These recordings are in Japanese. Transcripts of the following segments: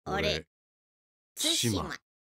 俺、対馬。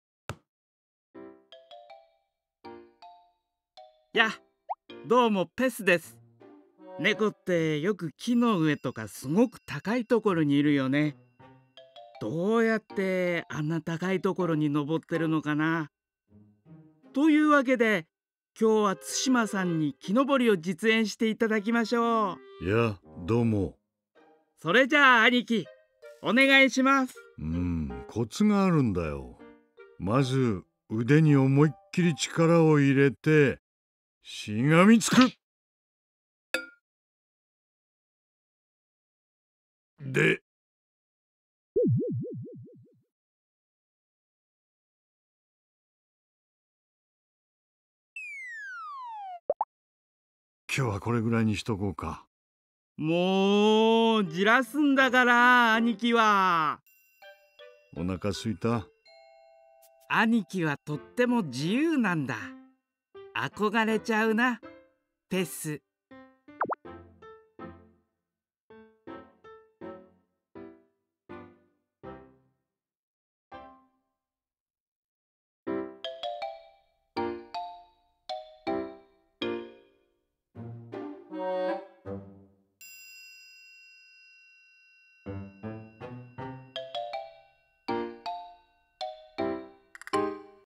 や、どうもペスです。猫ってよく木の上とかすごく高いところにいるよね。どうやってあんな高いところに登ってるのかな。というわけで今日は対馬さんに木登りを実演していただきましょう。 いや、どうも。 それじゃあ兄貴、お願いします。 コツがあるんだよ。まず腕に思いっきり力を入れてしがみつく。で、今日はこれぐらいにしとこうか。 もうじらすんだから兄貴は。 お腹すいた？ 兄貴はとっても自由なんだ。憧れちゃうな、ペス。